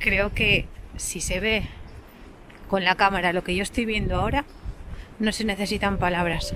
creo que si se ve con la cámara lo que yo estoy viendo ahora, no se necesitan palabras.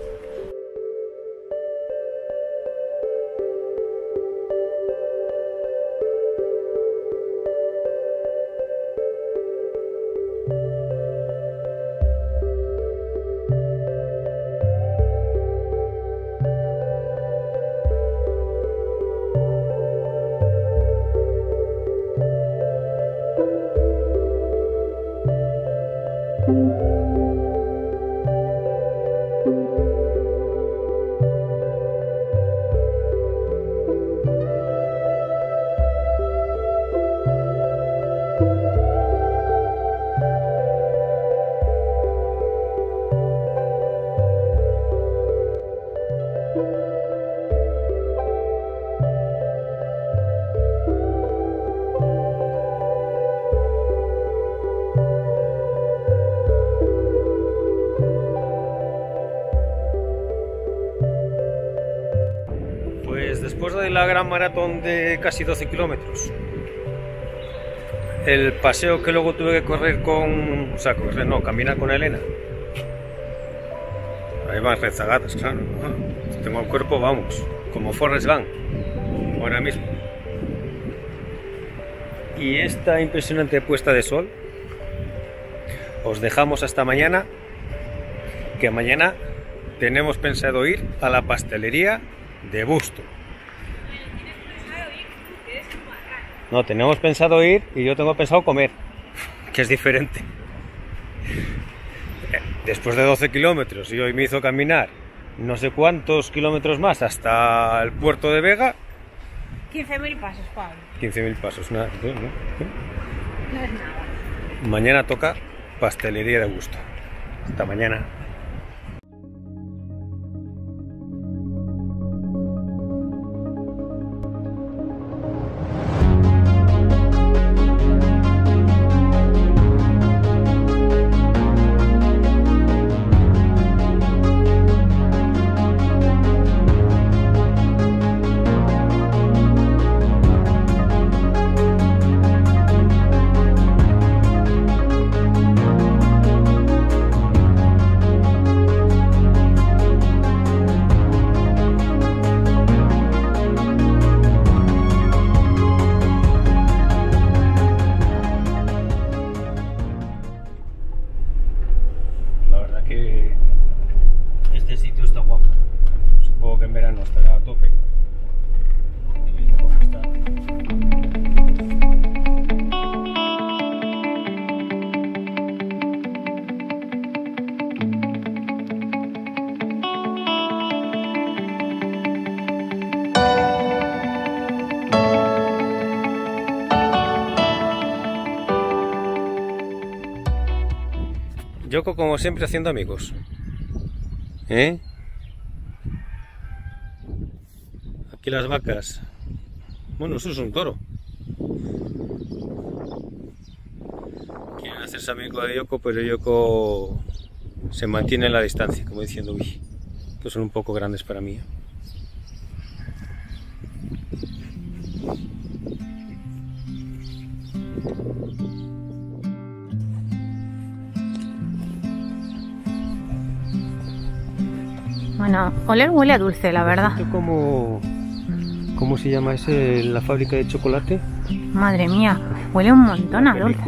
Después de la gran maratón de casi 12 kilómetros, el paseo que luego tuve que correr con... caminar con Elena. Hay más rezagadas, claro. Tengo el cuerpo, vamos, como Forrest Gump, ahora mismo. Y esta impresionante puesta de sol, os dejamos hasta mañana, que mañana tenemos pensado ir a la pastelería de Busto. No, tenemos pensado ir y yo tengo pensado comer, que es diferente. Después de 12 kilómetros y hoy me hizo caminar no sé cuántos kilómetros más hasta el puerto de Vega. 15.000 pasos, Pablo. 15.000 pasos, nada, ¿no? No es nada. Mañana toca pastelería de Busto. Hasta mañana. Este sitio está guapo. Supongo que en verano estará a tope. Yoko, como siempre, haciendo amigos. Aquí las vacas. Bueno, eso es un toro. Quieren hacerse amigo de Yoko, pero Yoko se mantiene en la distancia, como diciendo, uy, que son un poco grandes para mí. Bueno, oler huele a dulce, la verdad. ¿Cómo se llama ese, la fábrica de chocolate? Madre mía, huele un montón a dulce.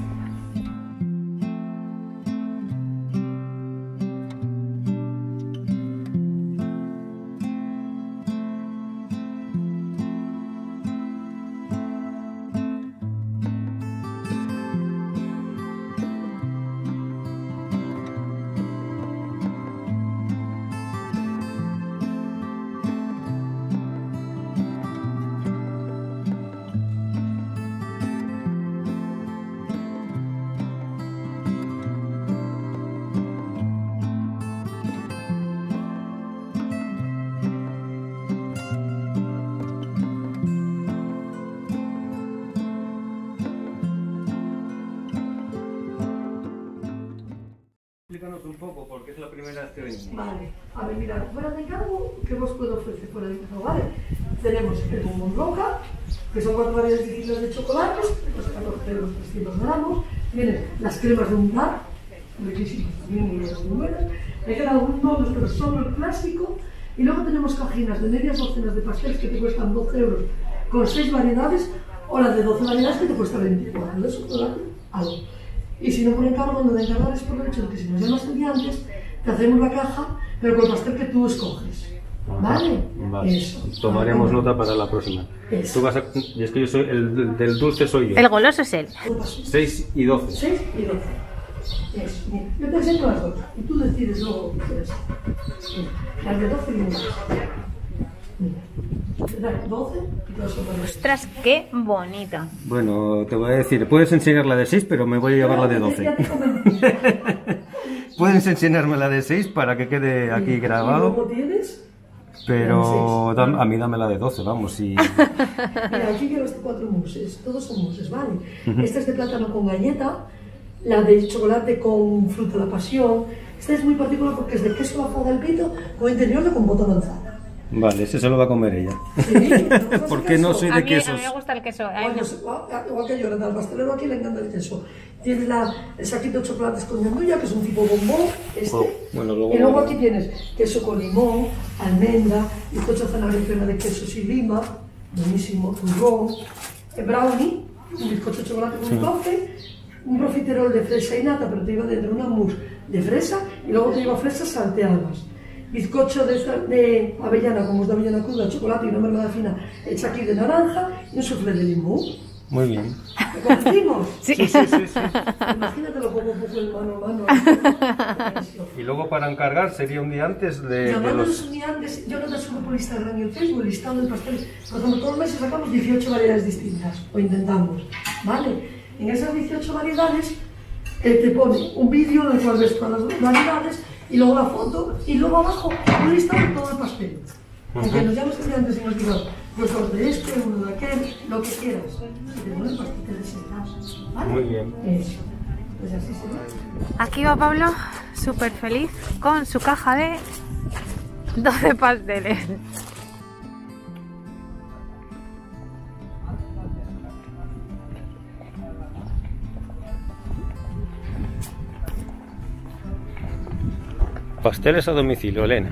Explícanos un poco, porque es la primera vez que venimos. Vale, a ver, mira, fuera de encargo, ¿qué os puedo ofrecer fuera de encargo? Vale, tenemos el bombón roja, que son 4 variedades distintas de chocolates, que cuesta 14 12 euros 300 gramos. Vienen las cremas de untar, riquísimas también, muy buenas, muy buenas. Hay quedan algunos modos, pero solo el clásico. Y luego tenemos cajinas de medias docenas de pasteles que te cuestan 12 euros con 6 variedades, o las de 12 variedades que te cuesta 24. Eso por algo. Y si no por encargo, no de encargar es por el hecho de que si nos llamas el día antes, te hacemos la caja, pero con el pastel que tú escoges. ¿Vale? Vale. Eso. Tomaremos nota para la próxima. Eso. Tú vas a... Y es que yo soy el del dulce soy yo. El goloso es él. 6 y 12. 6 y 12. Eso. Mira, yo te enseño las dos y tú decides luego lo que quieres. Mira, las de 12 y 1. Mira, 12 y todo eso. Ostras, qué bonita. Bueno, te voy a decir, puedes enseñar la de 6, pero me voy a llevar la de 12. Ya te convencí. Puedes enseñarme la de 6 para que quede aquí ¿Y grabado, luego tienes? pero a mí dame la de 12, vamos. Y... Mira, aquí llevas 4 mousses, todos son mousses, ¿vale? Esta es de plátano con galleta, la de chocolate con fruta de la pasión. Esta es muy particular porque es de queso bajado del pito con interior de compota manzana. Vale, ese se lo va a comer ella. Sí, Porque no soy A de mí quesos. me gusta el queso. Igual que yo, al pastelero aquí le encanta el queso. Tienes el saquito de chocolates con ñandulla, que es un tipo bombón, Bueno, luego... Y luego aquí tienes queso con limón, almendra, bizcocho zanahoria crema de quesos y lima, buenísimo, turrón, brownie, un bizcocho de chocolate con tofe, un profiterol de fresa y nata, pero te lleva dentro una mousse de fresa y luego te lleva fresas salteadas. Bizcocho de avellana, como es de avellana cruda, chocolate y una mermelada fina hecha aquí de naranja y un soufflé de limón. Muy bien. ¿Lo conocimos? Sí. Sí. Imagínate lo pongo un poco el mano a mano. Y luego para encargar sería un día antes de Llamándonos los... un día antes, yo no te subo por Instagram y el Facebook el listado de pasteles. Por ejemplo, todos los meses sacamos 18 variedades distintas, o intentamos, ¿vale? En esas 18 variedades te pone un vídeo en el cual ves todas las variedades y luego la foto y luego abajo un listado de todo el pastel. Aunque nos llames el día antes y nos digas, pues dos de este, uno de aquel, lo que quieras. Y te pones pastel de sentado, ¿vale? Muy bien. Eso. Pues así se ve. Aquí va Pablo, súper feliz, con su caja de 12 pasteles. Pasteles a domicilio, Elena.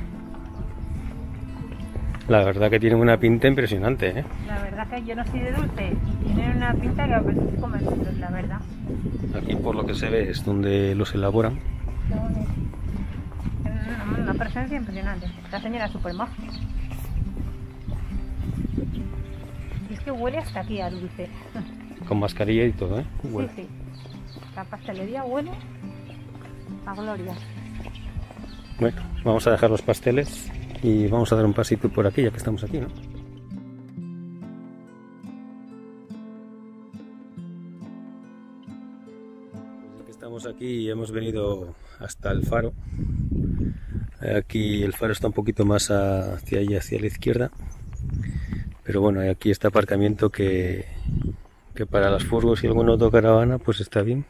La verdad que tienen una pinta impresionante, ¿eh? La verdad que yo no soy de dulce y tienen una pinta que apetece comerlos, la verdad. Aquí por lo que se ve es donde los elaboran. Una presencia impresionante. La señora es súper maja. Y es que huele hasta aquí a dulce. Con mascarilla y todo, ¿eh? Bueno. Sí, sí. La pastelería huele a gloria. Bueno, vamos a dejar los pasteles y vamos a dar un pasito por aquí, ya que estamos aquí, ¿no? Pues ya que estamos aquí y hemos venido hasta el faro. Aquí el faro está un poquito más hacia allá, hacia la izquierda. Pero bueno, aquí está aparcamiento que para las furgos y alguna autocaravana pues está bien.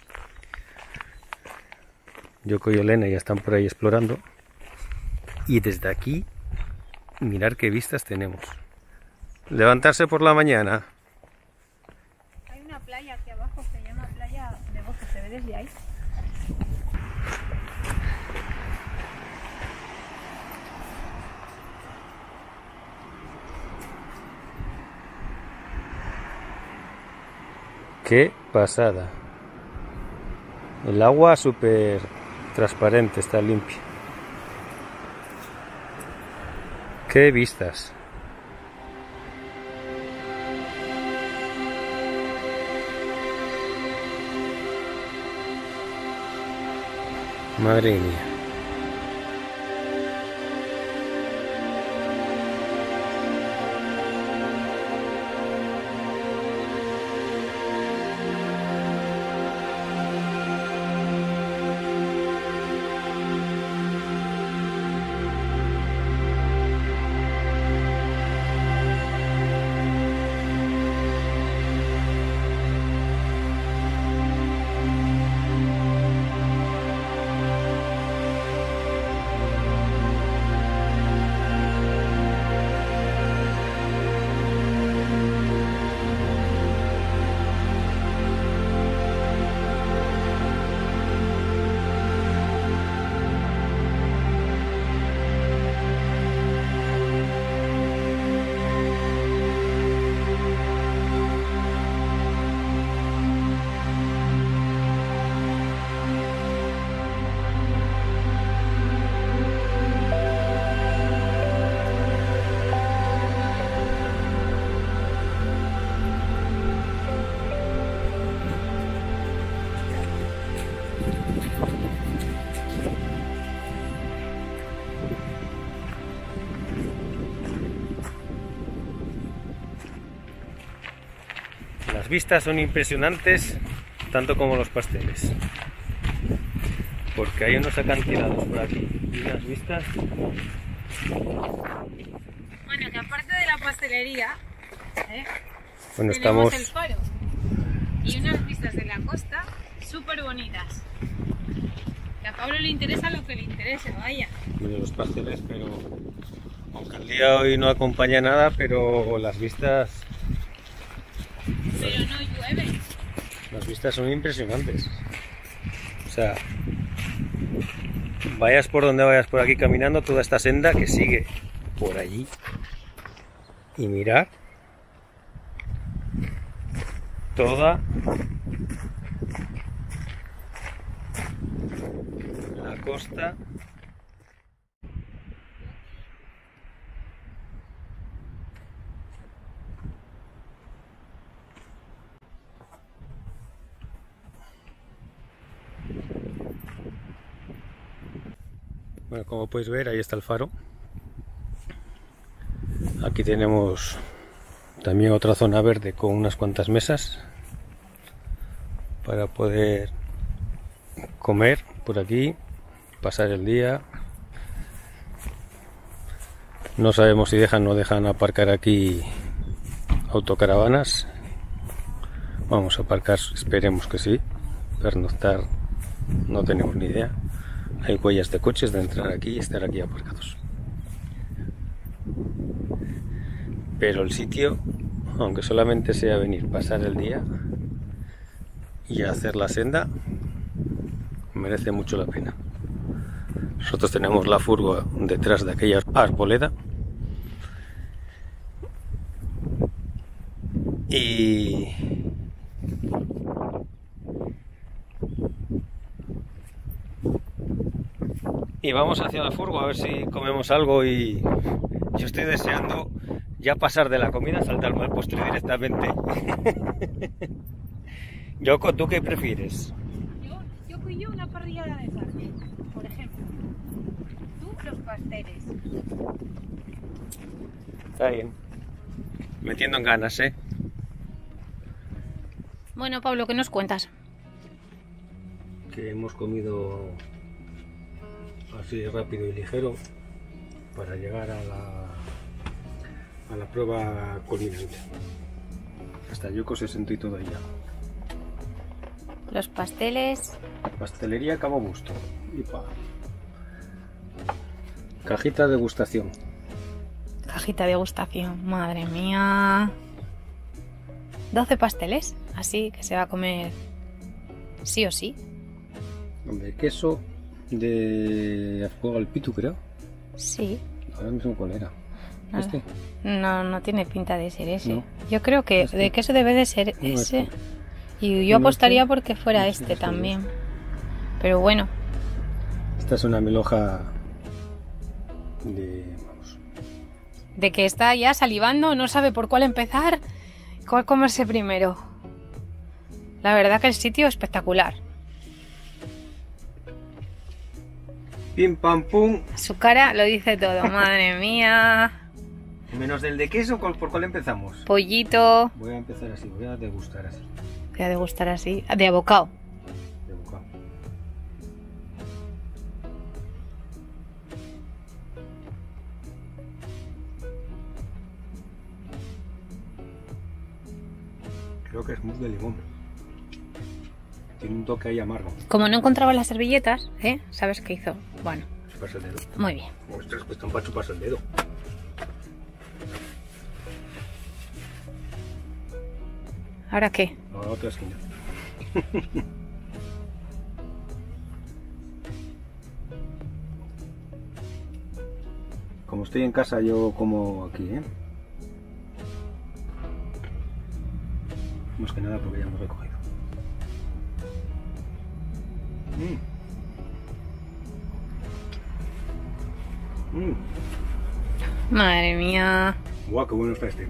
Yoko y Elena ya están por ahí explorando. Y desde aquí, mirar qué vistas tenemos. Levantarse por la mañana. Hay una playa aquí abajo, se llama Playa de Bozo, se ve desde ahí. Qué pasada. El agua súper transparente, está limpia. Qué vistas. Madre mía. vistas son impresionantes, tanto como los pasteles. Porque hay unos acantilados por aquí y unas vistas. Bueno, que aparte de la pastelería, Bueno, tenemos estamos... el faro y unas vistas de la costa súper bonitas. Que a Pablo le interesa lo que le interese, vaya. de los pasteles, pero aunque el día hoy no acompaña nada, pero las vistas Pero no llueve. Las vistas son impresionantes. O sea, vayas por donde vayas por aquí caminando, toda esta senda que sigue por allí. Y mirar toda la costa. Bueno, como podéis ver, ahí está el faro. Aquí tenemos también otra zona verde con unas cuantas mesas para poder comer por aquí, pasar el día. No sabemos si dejan o no dejan aparcar aquí autocaravanas. Vamos a aparcar, esperemos que sí. Pernoctar no tenemos ni idea. Hay huellas de coches de entrar aquí y estar aquí aparcados. Pero el sitio, aunque solamente sea venir, pasar el día y hacer la senda, merece mucho la pena. Nosotros tenemos la furgo detrás de aquella arboleda y vamos hacia la furgo a ver si comemos algo. Y yo estoy deseando ya pasar de la comida, saltarme al postre directamente. Yoko, ¿tú qué prefieres? Yo una parrillada de carne, por ejemplo. Tú los pasteles. Está bien. Metiendo en ganas, ¿eh? Bueno, Pablo, ¿qué nos cuentas? Que hemos comido así rápido y ligero para llegar a la prueba culinaria. Hasta Yoko se sentó y todo ya. Los pasteles. Pastelería Cabo Busto. Cajita de degustación. Cajita de degustación, madre mía. 12 pasteles, así que se va a comer sí o sí. De queso de fuego al pitu, creo. Sí. Ahora mismo cuál era. No, ¿Este? no tiene pinta de ser ese. No. Yo creo que Este. de queso debe de ser No, ese. este. Y yo No, apostaría este. porque fuera No, este este también. es. Pero bueno, Esta es una milhoja de... Vamos. de que está ya salivando, no sabe por cuál empezar, cuál comerse primero. La verdad que el sitio es espectacular. Pim pam pum. Su cara lo dice todo, madre mía. Menos del de queso, ¿por cuál empezamos? Pollito. Voy a empezar así, voy a degustar así. Voy a degustar así. De abocado. De bocado. Creo que es mousse de limón. Tiene un toque ahí amargo. Como no encontraba las servilletas, ¿sabes qué hizo? Bueno, Chuparse el dedo. muy bien. Ostras, pues están para chuparse el dedo. ¿Ahora qué? A la otra esquina. Como estoy en casa, yo como aquí, ¿eh? Más que nada porque ya hemos recogido. Madre mía. Buah, qué bueno está este.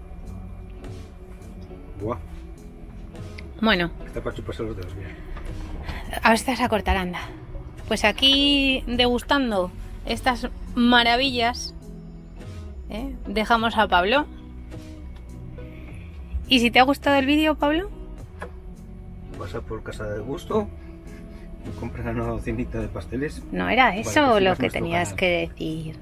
Buah, Bueno, está para chuparse los dedos, mira. a ver si te vas a cortar, anda. Pues aquí degustando estas maravillas, dejamos a Pablo. ¿Y si te ha gustado el vídeo, Pablo? Pasa por Casa del Gusto y compra una docenita de pasteles. No era eso lo que tenías canal. que decir.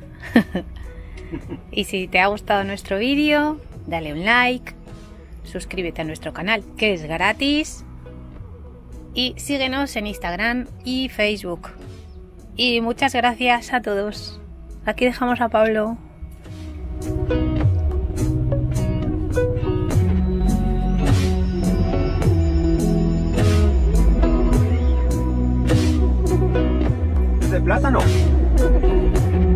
Y si te ha gustado nuestro vídeo, dale un like, suscríbete a nuestro canal, que es gratis, y síguenos en Instagram y Facebook. Y muchas gracias a todos. Aquí dejamos a Pablo. ¿Es de plátano?